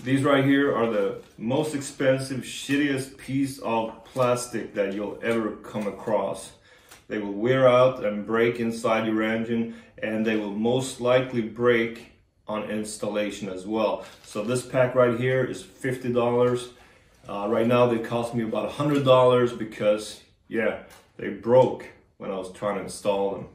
These right here are the most expensive, shittiest piece of plastic that you'll ever come across. They will wear out and break inside your engine, and they will most likely break on installation as well. So this pack right here is $50. Right now they cost me about $100 because, yeah, they broke when I was trying to install them.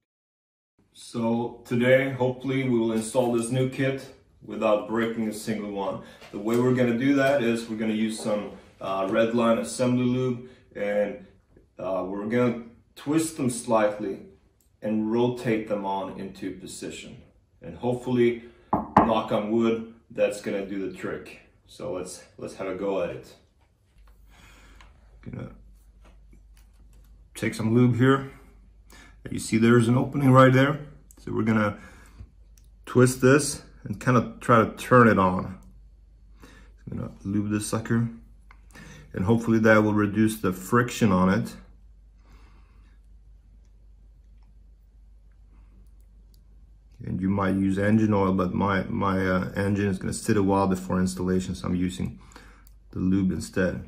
So today, hopefully, we will install this new kit without breaking a single one. The way we're going to do that is we're going to use some red line assembly lube, and we're going to twist them slightly and rotate them on into position. And hopefully, knock on wood, that's going to do the trick. So let's have a go at it. Gonna take some lube here. You see there's an opening right there. So we're gonna twist this and kind of try to turn it on. I'm gonna lube this sucker, and hopefully that will reduce the friction on it. And you might use engine oil, but my engine is gonna sit a while before installation, so I'm using the lube instead.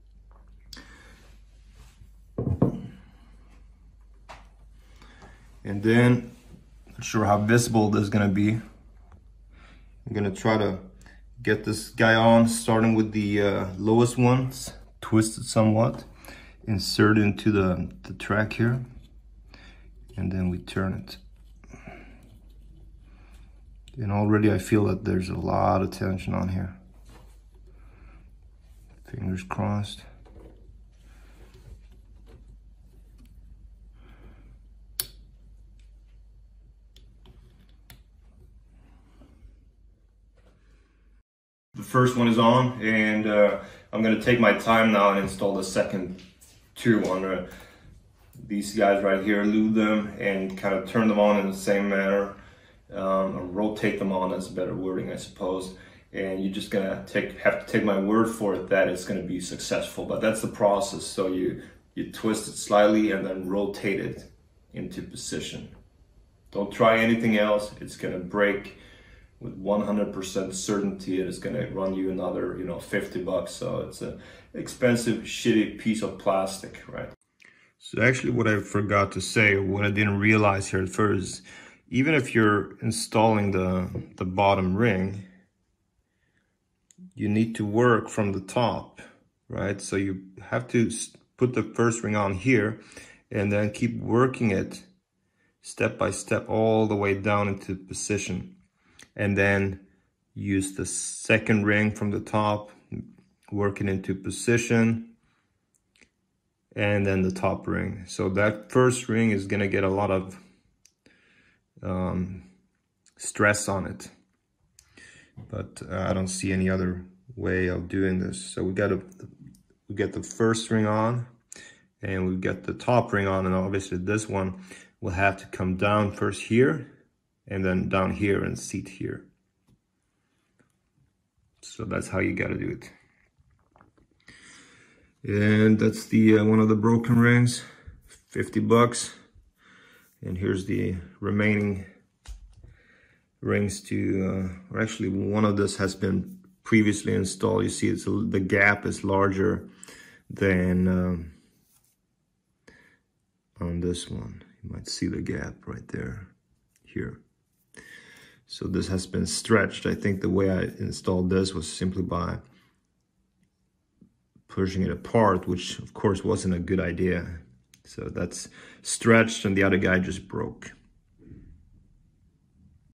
And then, not sure how visible this is gonna be. I'm gonna try to get this guy on, starting with the lowest ones, twist it somewhat, insert it into the track here, and then we turn it. And already I feel that there's a lot of tension on here. Fingers crossed. The first one is on, and I'm gonna take my time now and install the second two on these guys right here, lube them and kind of turn them on in the same manner. Or rotate them on, that's a better wording, I suppose. And you're just gonna have to take my word for it that it's gonna be successful. But that's the process. So you twist it slightly and then rotate it into position. Don't try anything else. It's gonna break with 100% certainty. It is gonna run you another, $50. So it's an expensive, shitty piece of plastic, right? So actually, what I forgot to say, or what I didn't realize here at first, even if you're installing the bottom ring, you need to work from the top, right? So you have to put the first ring on here and then keep working it step by step all the way down into position. And then use the second ring from the top, work it into position, and then the top ring. So that first ring is gonna get a lot of stress on it, but I don't see any other way of doing this. So we get the first ring on, and we get the top ring on, and obviously this one will have to come down first here and then down here and seat here. So that's how you got to do it. And that's the one of the broken rings, $50. And here's the remaining rings to, or actually one of this has been previously installed. You see the gap is larger than on this one. You might see the gap right there, here. So this has been stretched. I think the way I installed this was simply by pushing it apart, which of course wasn't a good idea. So that's stretched, and the other guy just broke.